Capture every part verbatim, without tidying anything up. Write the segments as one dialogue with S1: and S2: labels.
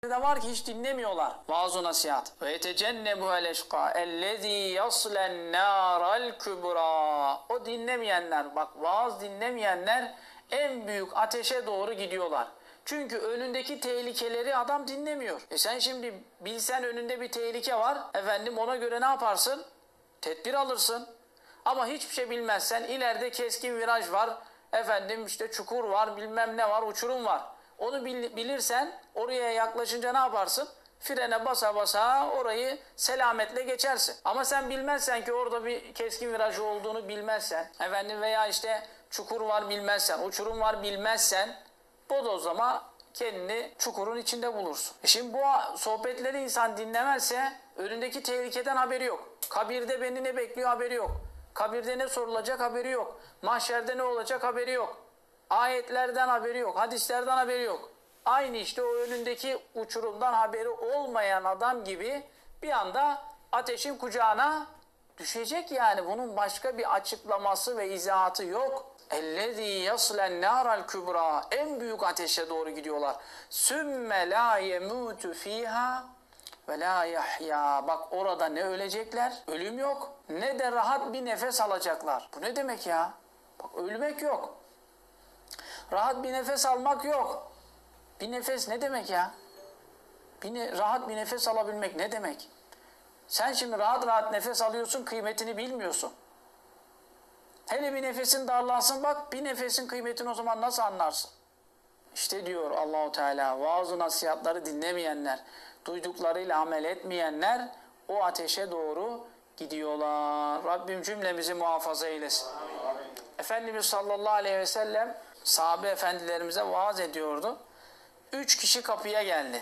S1: de var ki hiç dinlemiyorlar vaaz-ı nasihat. Ve yetecennebuhel eşqa ellezî yaslen nâral kübrâ. O dinlemeyenler, bak vaaz dinlemeyenler en büyük ateşe doğru gidiyorlar. Çünkü önündeki tehlikeleri adam dinlemiyor. E sen şimdi bilsen önünde bir tehlike var, efendim ona göre ne yaparsın? Tedbir alırsın. Ama hiçbir şey bilmezsen ileride keskin viraj var, efendim işte çukur var, bilmem ne var, uçurum var. Onu bil, bilirsen oraya yaklaşınca ne yaparsın? Frene basa basa orayı selametle geçersin. Ama sen bilmezsen ki orada bir keskin viraj olduğunu bilmezsen, efendim veya işte çukur var bilmezsen, uçurum var bilmezsen, bodozlama kendini çukurun içinde bulursun. E şimdi bu sohbetleri insan dinlemezse önündeki tehlikeden haberi yok. Kabirde beni ne bekliyor haberi yok. Kabirde ne sorulacak haberi yok. Mahşerde ne olacak haberi yok. Ayetlerden haberi yok. Hadislerden haberi yok. Aynı işte o önündeki uçurumdan haberi olmayan adam gibi bir anda ateşin kucağına düşecek yani. Bunun başka bir açıklaması ve izahatı yok. اَلَّذ۪ي يَصْلَ النَّارَ الْكُبْرَى. En büyük ateşe doğru gidiyorlar. سُمَّ لَا يَمُوتُ ف۪يهَا وَلَا يَحْيَا. Bak orada ne ölecekler, ölüm yok, ne de rahat bir nefes alacaklar. Bu ne demek ya? Bak ölmek yok. Rahat bir nefes almak yok. Bir nefes ne demek ya? Bir ne, rahat bir nefes alabilmek ne demek? Sen şimdi rahat rahat nefes alıyorsun, kıymetini bilmiyorsun. Hele bir nefesin darlansın bak, bir nefesin kıymetini o zaman nasıl anlarsın? İşte diyor Allahu Teala, vaaz-ı nasihatları dinlemeyenler, duyduklarıyla amel etmeyenler o ateşe doğru gidiyorlar. Rabbim cümlemizi muhafaza eylesin. Amin. Efendimiz sallallahu aleyhi ve sellem sahabe efendilerimize vaaz ediyordu. Üç kişi kapıya geldi.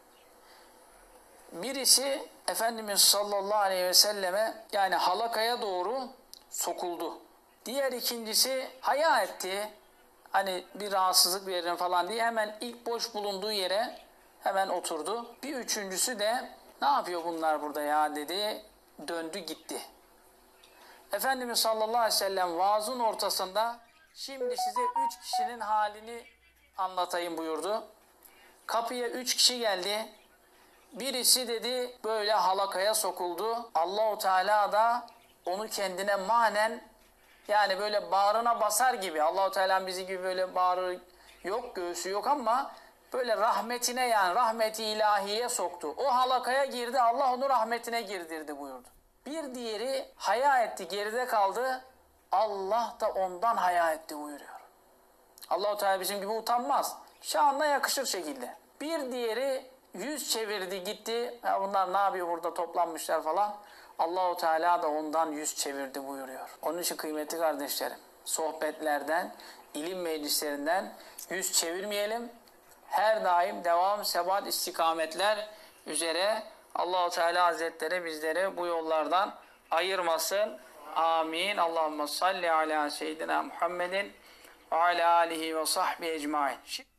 S1: Birisi Efendimiz sallallahu aleyhi ve selleme yani halakaya doğru sokuldu. Diğer ikincisi haya etti. Hani bir rahatsızlık verin falan diye hemen ilk boş bulunduğu yere hemen oturdu. Bir üçüncüsü de ne yapıyor bunlar burada ya dedi, döndü gitti. Efendimiz sallallahu aleyhi ve sellem vaazın ortasında şimdi size üç kişinin halini anlatayım buyurdu. Kapıya üç kişi geldi. Birisi dedi böyle halakaya sokuldu. Allahu Teala da onu kendine manen yani böyle bağrına basar gibi. Allahu Teala bizi gibi böyle bağrı yok, göğsü yok ama böyle rahmetine yani rahmeti ilahiye soktu. O halakaya girdi, Allah onu rahmetine girdirdi buyurdu. Bir diğeri haya etti, geride kaldı. Allah da ondan haya etti buyuruyor. Allahu Teala bizim gibi utanmaz. Şanına yakışır şekilde. Bir diğeri yüz çevirdi gitti. Ya bunlar ne yapıyor burada toplanmışlar falan. Allahu Teala da ondan yüz çevirdi buyuruyor. Onun için kıymetli kardeşlerim, sohbetlerden, ilim meclislerinden yüz çevirmeyelim. Her daim devam, sebat, istikametler üzere Allahu Teala Hazretleri bizleri bu yollardan ayırmasın. Amin. Allahumme salli ala seyyidina Muhammedin ve ala alihi ve sahbihi ecmaîn.